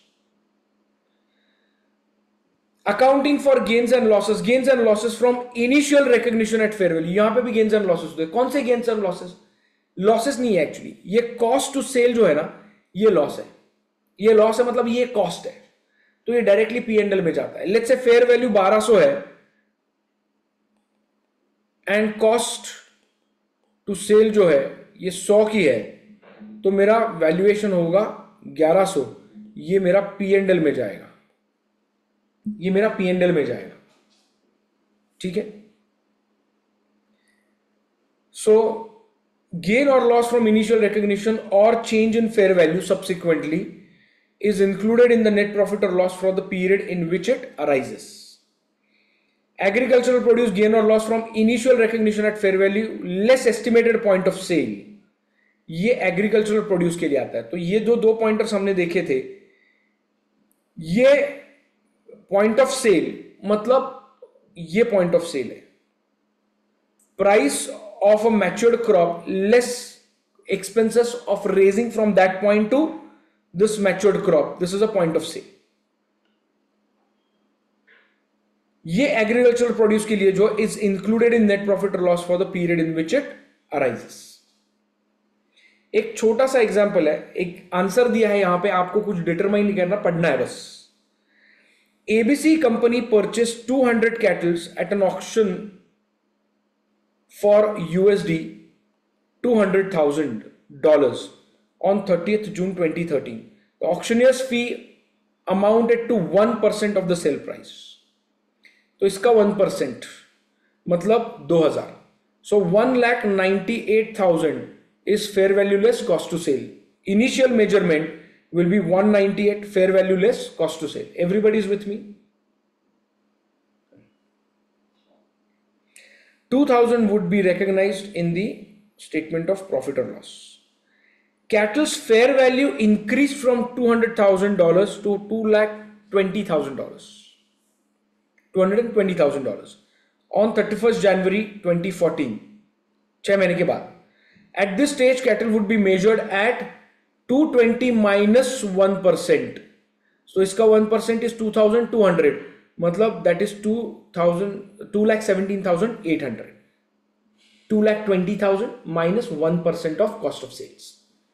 Accounting for gains and losses from initial recognition at fair value, यहां पे भी गेन्स एंड लॉसेस होते हैं। कौन से गेन्स एंड लॉसेस? लॉसेस नहीं है एक्चुअली, ये कॉस्ट टू सेल जो है ना ये लॉस है, ये लॉस है मतलब ये कॉस्ट है, तो ये डायरेक्टली P&L में जाता है। लेट्स से फेयर वैल्यू 1200 है एंड कॉस्ट टू सेल जो है ये 100 की है, तो मेरा वैल्यूएशन होगा 1100, ये मेरा P&L में जाएगा, ये मेरा P&L में जाएगा, ठीक है। सो gain or loss from initial recognition or change in fair value subsequently is included in the net profit or loss for the period in which it arises. Agricultural produce gain or loss from initial recognition at fair value less estimated point of sale, ये agricultural produce के लिए आता है। तो ये जो 2 pointers हमने देखे थे, ये पॉइंट ऑफ सेल मतलब ये पॉइंट ऑफ सेल है, price of a matured crop less expenses of raising from that point to this matured crop, this is a point of sale। ये agricultural produce के लिए जो is included in net profit or loss for the period in which it arises। एक छोटा सा example है, एक answer दिया है यहां पे, आपको कुछ डिटरमाइन नहीं करना, पढ़ना है बस। ABC company purchased 200 cattle at an auction for USD $200,000 on 30th June 2013. The auctioneer's fee amounted to 1% of the sale price. तो इसका 1% मतलब 2000. So 1,98,000 is fair value less cost to sale. Initial measurement will be 198 fair value less cost to sale. Everybody is with me? 2,000 would be recognized in the statement of profit or loss. Cattle's fair value increased from $200,000 to $220,000. $220,000 on 31st January 2014, 6 महीने के बाद. At this stage, cattle would be measured at 220 minus 1%. So इसका 1% is 2,200. मतलब that is 2,17,800. 2,20,000 minus 1% of cost of sales.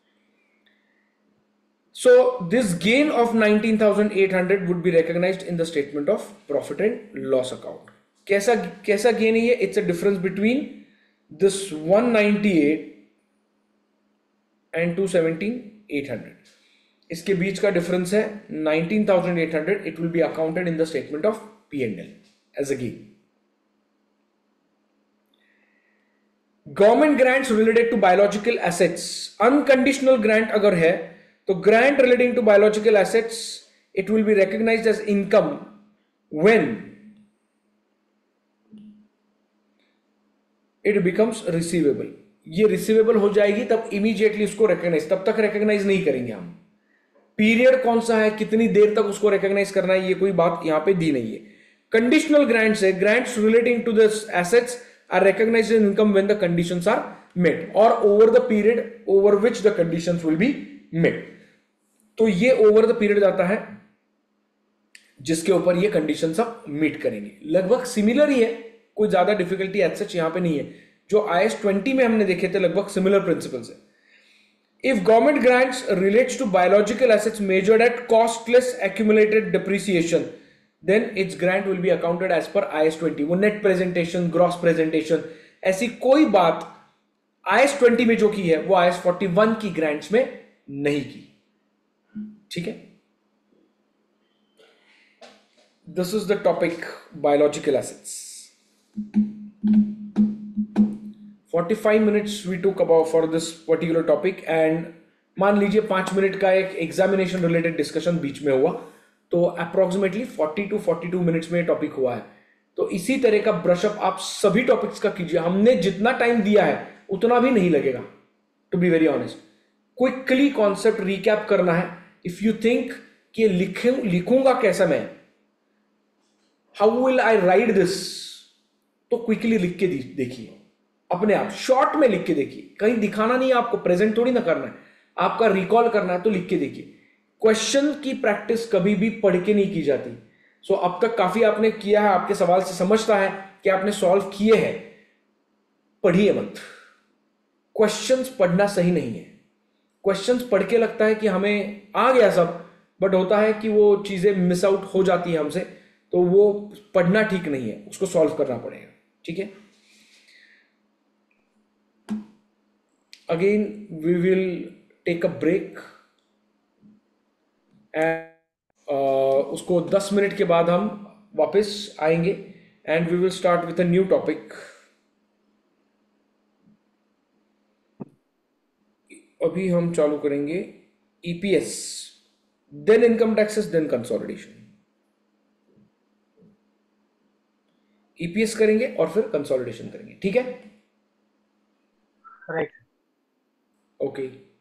So this gain of 19,800 would be recognized in the statement of profit and loss account. कैसा gain है ये? It's a difference between this 198 and 217,800. इसके बीच का difference है 19,800. It will be accounted in the statement of P&L as a gain. Government grants related to biological assets, unconditional grant अगर है तो grant relating to biological assets it will be recognised as income when it becomes receivable. ये receivable हो जाएगी तब immediately उसको recognise, तब तक रिकॉग्नाइज नहीं करेंगे हम. पीरियड कौन सा है, कितनी देर तक उसको रिकॉग्नाइज करना है, ये कोई बात यहां पे दी नहीं है. कंडीशनल ग्रांट्स है, grants relating to this assets are recognized in income when the conditions are met or over the period over which the conditions will be met. तो ये ओवर द पीरियड जाता है जिसके ऊपर ये कंडीशन सब meet करेंगे. लगभग सिमिलर ही है, कोई ज्यादा डिफिकल्टी एज सच यहां पे नहीं है. जो IAS 20 में हमने देखे थे लगभग सिमिलर प्रिंसिपल्स है. If government grants relates to biological assets measured at costless accumulated depreciation, then its grant will be accounted as per IAS 20. वो net presentation, gross presentation, ऐसी कोई बात IAS 20 में जो की है वो IAS 41 की grants में नहीं की. ठीक है. This is the topic biological assets. 45 minutes we took about for this particular topic and मान लीजिए 5 मिनट का एक एग्जामिनेशन रिलेटेड डिस्कशन बीच में हुआ तो अप्रोक्सीमेटली 40 to 42 मिनट्स में टॉपिक हुआ है. तो इसी तरह का ब्रशअप आप सभी टॉपिक्स का कीजिए. हमने जितना टाइम दिया है उतना भी नहीं लगेगा, to be very honest. Quickly concept recap करना है. इफ यू थिंक कि लिखूंगा कैसा मैं, how will I write this, तो क्विकली लिख के देखिए अपने आप, शॉर्ट में लिख के देखिए. कहीं दिखाना नहीं है आपको, प्रेजेंट थोड़ी ना करना है, आपका रिकॉल करना है तो लिख के देखिए. क्वेश्चन की प्रैक्टिस कभी भी पढ़ के नहीं की जाती. सो अब तक काफी आपने किया है, आपके सवाल से समझता है कि आपने सॉल्व किए हैं. पढ़िए मत. क्वेश्चंस पढ़ना सही नहीं है. क्वेश्चंस पढ़ के लगता है कि हमें आ गया सब, बट होता है कि वो चीजें मिस आउट हो जाती है हमसे. तो वो पढ़ना ठीक नहीं है, उसको सॉल्व करना पड़ेगा. ठीक है. Again, we will take a break and उसको 10 मिनट के बाद हम वापस आएंगे and we will start with a new topic. अभी हम चालू करेंगे EPS, then income taxes, then consolidation. EPS करेंगे और फिर कंसोलिडेशन करेंगे. ठीक है. राइट. ओके.